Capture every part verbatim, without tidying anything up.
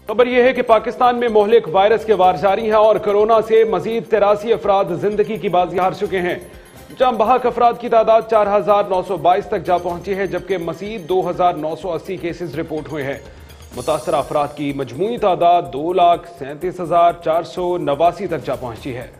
खबर यह है कि पाकिस्तान में मोहलिक वायरस के वार जारी हैं और कोरोना से मजीद तिरासी अफराद जिंदगी की बाजी हार चुके हैं। जहां बहक अफराद की तादाद चार हजार नौ सौ बाईस तक जा पहुंची है, जबकि मजीद दो हजार नौ सौ अस्सी केसेज रिपोर्ट हुए हैं। मुतासर अफराद की मजमूई तादाद दो लाख सैंतीस हजार चार सौ नवासी तक जा पहुंची है।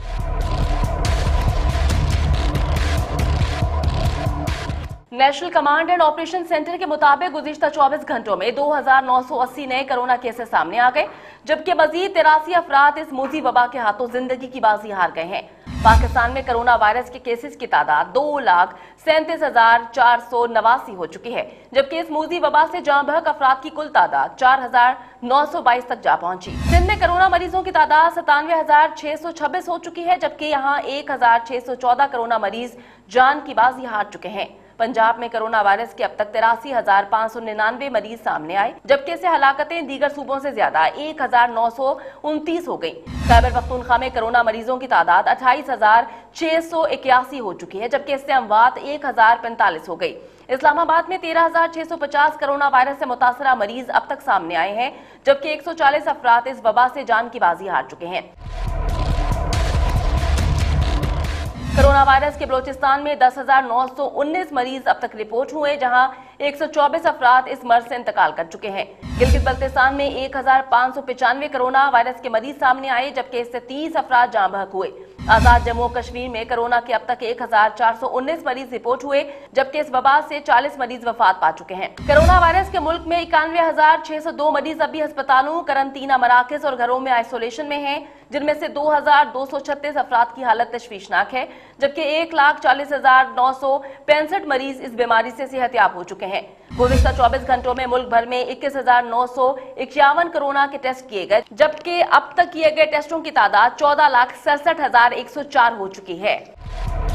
National command and operation centre के मुताबिक गुज़िश्ता चौबीस घंटों में दो हजार नौ सौ अस्सी नए कोरोना केसेस सामने आ गए, जबकि मजीद तिरासी अफराद इस मोजी वबा के हाथों जिंदगी की बाजी हार गए हैं। पाकिस्तान में कोरोना वायरस के केसेस की तादाद दो लाख सैंतीस हजार चार सौ नवासी हो चुकी है, जबकि इस मोजी वबा से जाँ बहक अफराद की कुल तादाद चार हजार नौ सौ बाईस तक जा पहुंची। सिंध में कोरोना मरीजों की तादाद सतानवे हजार छह सौ छब्बीस हो चुकी है, जबकि यहाँ एक हजार छह सौ चौदह कोरोना मरीज जान की बाजी हार चुके हैं। पंजाब में कोरोना वायरस के अब तक तिरासी हजार पाँच सौ निन्यानवे मरीज सामने आए, जबकि इससे हलाकतें दीगर सूबों से ज्यादा एक हजार नौ सौ उनतीस हो गई। खैबर पख्तूनख्वा में कोरोना मरीजों की तादाद अट्ठाईस हजार छह सौ इक्यासी हो चुकी है, जबकि इससे अमवात एक हजार पैंतालीस हो गई। इस्लामाबाद में तेरह हजार छह सौ पचास कोरोना वायरस से मुतासरा मरीज अब तक सामने आए हैं, जबकि एक सौ चालीस अफराद इस वबा से जान की बाजी हार चुके हैं। कोरोना वायरस के बलोचिस्तान में दस हजार नौ सौ उन्नीस मरीज अब तक रिपोर्ट हुए, जहां एक सौ चौबीस अफराद इस मर्ज से इंतकाल कर चुके हैं। गिलगित बल्तिस्तान में एक हजार पाँच सौ पचानवे कोरोना वायरस के मरीज सामने आए, जबकि इससे तीस अफराद जाँ बहक हुए। आजाद जम्मू और कश्मीर में कोरोना के अब तक एक हजार चार सौ उन्नीस मरीज रिपोर्ट हुए, जबकि इस वबा से चालीस मरीज वफात पा चुके हैं। कोरोना वायरस के मुल्क में इक्यानवे हजार छह सौ दो मरीज अभी अस्पतालों, करंतना मराकज और घरों में आइसोलेशन में हैं, जिनमें से दो हजार दो सौ छत्तीस अफराद की हालत तशवीशनाक है, जबकि एक लाख चालीस हजार नौ सौ पैंसठ मरीज इस बीमारी से सेहतयाब हो चुके हैं। गुज़िश्ता चौबीस घंटों में मुल्क भर में इक्कीस हजार नौ सौ इक्यावन कोरोना के टेस्ट किए गए, जबकि अब तक किए गए टेस्टों की तादाद चौदह लाख सड़सठ हजार एक सौ चार हो चुकी है।